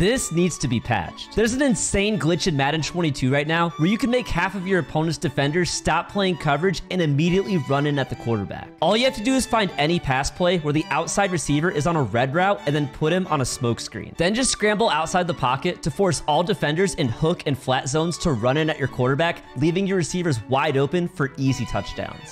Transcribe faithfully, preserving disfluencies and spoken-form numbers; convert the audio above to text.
This needs to be patched. There's an insane glitch in Madden twenty-two right now where you can make half of your opponent's defenders stop playing coverage and immediately run in at the quarterback. All you have to do is find any pass play where the outside receiver is on a red route and then put him on a smoke screen. Then just scramble outside the pocket to force all defenders in hook and flat zones to run in at your quarterback, leaving your receivers wide open for easy touchdowns.